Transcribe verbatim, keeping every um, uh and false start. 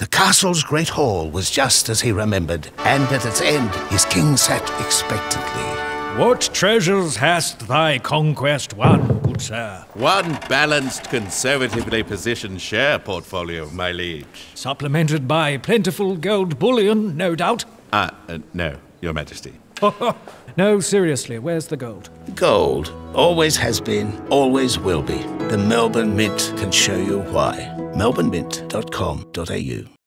The castle's great hall was just as he remembered, and at its end his king sat expectantly. What treasures hast thy conquest won, good sir? One balanced, conservatively positioned share portfolio, my liege. Supplemented by plentiful gold bullion, no doubt? Ah, uh, no, your majesty. No, seriously, where's the gold? Gold always has been, always will be. The Melbourne Mint can show you why. melbourne mint dot com dot a u